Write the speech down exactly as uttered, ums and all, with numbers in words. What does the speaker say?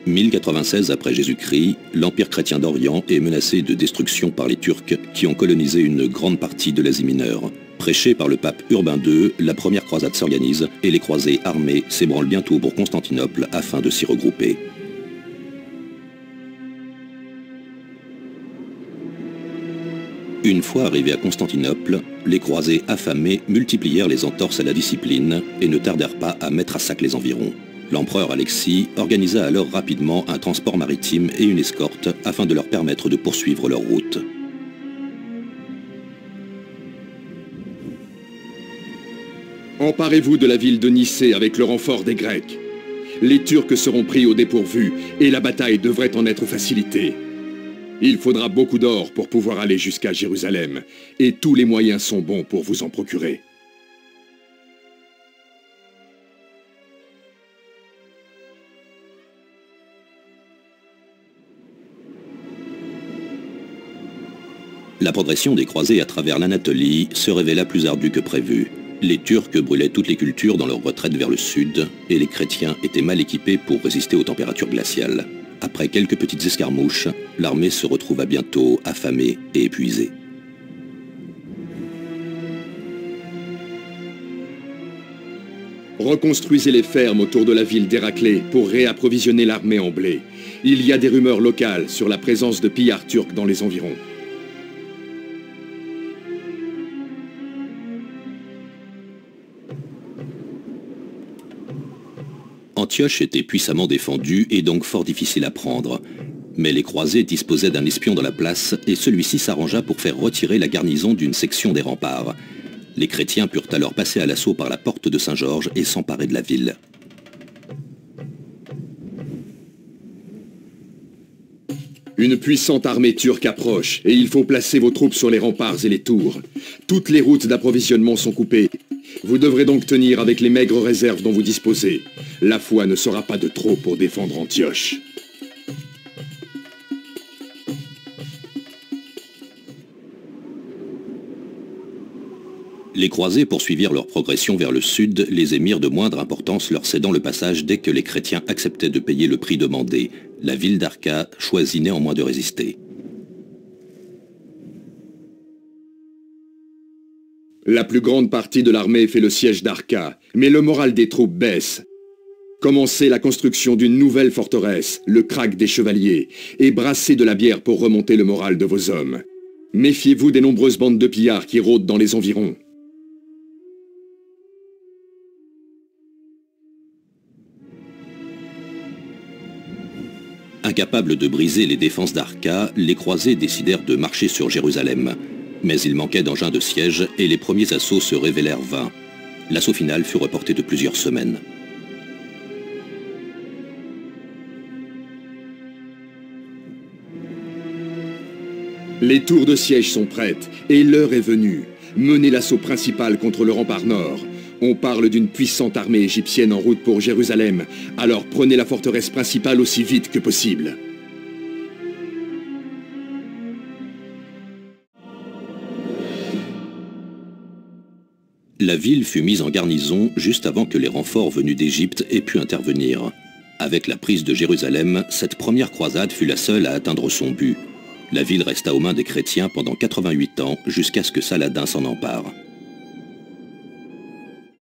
mille quatre-vingt-seize après Jésus-Christ, l'Empire chrétien d'Orient est menacé de destruction par les Turcs qui ont colonisé une grande partie de l'Asie mineure. Prêchée par le pape Urbain deux, la première croisade s'organise et les croisés armés s'ébranlent bientôt pour Constantinople afin de s'y regrouper. Une fois arrivés à Constantinople, les croisés affamés multiplièrent les entorses à la discipline et ne tardèrent pas à mettre à sac les environs. L'empereur Alexis organisa alors rapidement un transport maritime et une escorte afin de leur permettre de poursuivre leur route. Emparez-vous de la ville de Nicée avec le renfort des Grecs. Les Turcs seront pris au dépourvu et la bataille devrait en être facilitée. Il faudra beaucoup d'or pour pouvoir aller jusqu'à Jérusalem, et tous les moyens sont bons pour vous en procurer. La progression des croisés à travers l'Anatolie se révéla plus ardue que prévu. Les Turcs brûlaient toutes les cultures dans leur retraite vers le sud, et les chrétiens étaient mal équipés pour résister aux températures glaciales. Après quelques petites escarmouches, l'armée se retrouva bientôt affamée et épuisée. Reconstruisez les fermes autour de la ville d'Héraclée pour réapprovisionner l'armée en blé. Il y a des rumeurs locales sur la présence de pillards turcs dans les environs. Antioche était puissamment défendue et donc fort difficile à prendre. Mais les croisés disposaient d'un espion dans la place et celui-ci s'arrangea pour faire retirer la garnison d'une section des remparts. Les chrétiens purent alors passer à l'assaut par la porte de Saint-Georges et s'emparer de la ville. Une puissante armée turque approche et il faut placer vos troupes sur les remparts et les tours. Toutes les routes d'approvisionnement sont coupées. Vous devrez donc tenir avec les maigres réserves dont vous disposez. La foi ne sera pas de trop pour défendre Antioche. Les croisés poursuivirent leur progression vers le sud, les émirs de moindre importance leur cédant le passage dès que les chrétiens acceptaient de payer le prix demandé. La ville d'Arca choisit néanmoins de résister. La plus grande partie de l'armée fait le siège d'Arca, mais le moral des troupes baisse. Commencez la construction d'une nouvelle forteresse, le Krag des Chevaliers, et brassez de la bière pour remonter le moral de vos hommes. Méfiez-vous des nombreuses bandes de pillards qui rôdent dans les environs. Incapables de briser les défenses d'Arca, les croisés décidèrent de marcher sur Jérusalem. Mais il manquait d'engins de siège et les premiers assauts se révélèrent vains. L'assaut final fut reporté de plusieurs semaines. Les tours de siège sont prêtes et l'heure est venue. Menez l'assaut principal contre le rempart nord. On parle d'une puissante armée égyptienne en route pour Jérusalem, alors prenez la forteresse principale aussi vite que possible. La ville fut mise en garnison juste avant que les renforts venus d'Égypte aient pu intervenir. Avec la prise de Jérusalem, cette première croisade fut la seule à atteindre son but. La ville resta aux mains des chrétiens pendant quatre-vingt-huit ans jusqu'à ce que Saladin s'en empare.